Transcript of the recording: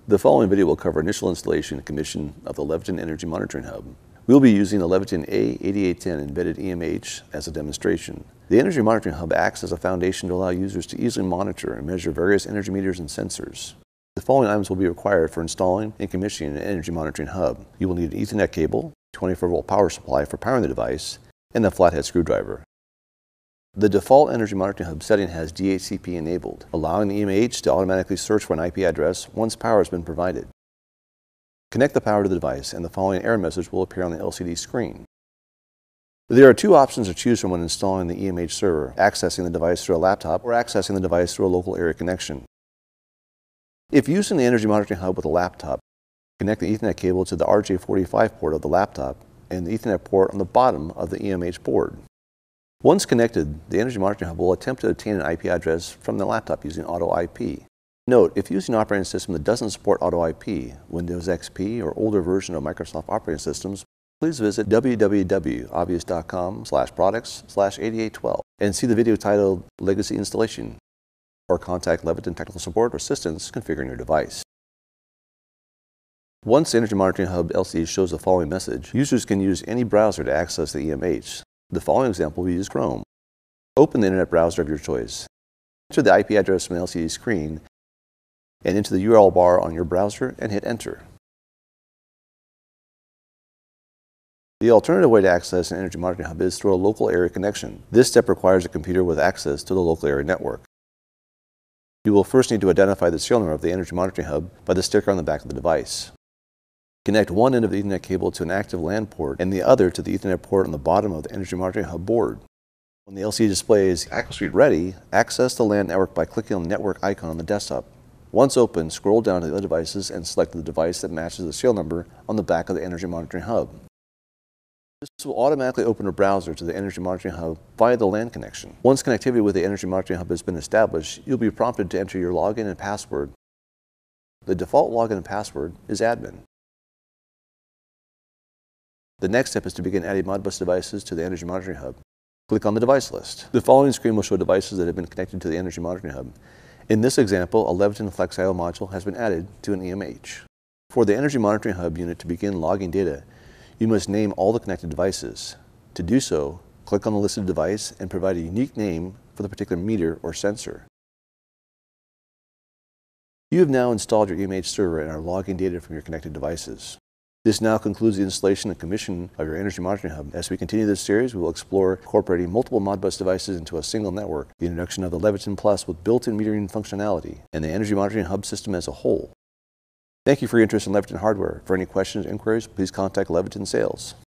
The following video will cover initial installation and commission of the Leviton Energy Monitoring Hub. We will be using the Leviton A8810 embedded EMH as a demonstration. The Energy Monitoring Hub acts as a foundation to allow users to easily monitor and measure various energy meters and sensors. The following items will be required for installing and commissioning an Energy Monitoring Hub. You will need an Ethernet cable, 24-volt power supply for powering the device, and a flathead screwdriver. The default Energy Monitoring Hub setting has DHCP enabled, allowing the EMH to automatically search for an IP address once power has been provided. Connect the power to the device and the following error message will appear on the LCD screen. There are two options to choose from when installing the EMH server: accessing the device through a laptop or accessing the device through a local area connection. If using the Energy Monitoring Hub with a laptop, connect the Ethernet cable to the RJ45 port of the laptop and the Ethernet port on the bottom of the EMH board. Once connected, the Energy Monitoring Hub will attempt to obtain an IP address from the laptop using Auto IP. Note, if using an operating system that doesn't support Auto IP, Windows XP, or older version of Microsoft operating systems, please visit www.obvious.com/products/8812 and see the video titled Legacy Installation, or contact Leviton Technical Support or Assistance configuring your device. Once the Energy Monitoring Hub LCD shows the following message, users can use any browser to access the EMH. The following example will use Chrome. Open the internet browser of your choice. Enter the IP address from the LCD screen and into the URL bar on your browser and hit enter. The alternative way to access an Energy Monitoring Hub is through a local area connection. This step requires a computer with access to the local area network. You will first need to identify the serial number of the Energy Monitoring Hub by the sticker on the back of the device. Connect one end of the Ethernet cable to an active LAN port and the other to the Ethernet port on the bottom of the Energy Monitoring Hub board. When the LCD displays Access Suite Ready, access the LAN network by clicking on the network icon on the desktop. Once open, scroll down to the other devices and select the device that matches the serial number on the back of the Energy Monitoring Hub. This will automatically open a browser to the Energy Monitoring Hub via the LAN connection. Once connectivity with the Energy Monitoring Hub has been established, you'll be prompted to enter your login and password. The default login and password is admin. The next step is to begin adding Modbus devices to the Energy Monitoring Hub. Click on the device list. The following screen will show devices that have been connected to the Energy Monitoring Hub. In this example, a Leviton Flex I/O module has been added to an EMH. For the Energy Monitoring Hub unit to begin logging data, you must name all the connected devices. To do so, click on the listed device and provide a unique name for the particular meter or sensor. You have now installed your EMH server and are logging data from your connected devices. This now concludes the installation and commission of your Energy Monitoring Hub. As we continue this series, we will explore incorporating multiple Modbus devices into a single network, the introduction of the Leviton Plus with built-in metering functionality, and the Energy Monitoring Hub system as a whole. Thank you for your interest in Leviton hardware. For any questions or inquiries, please contact Leviton Sales.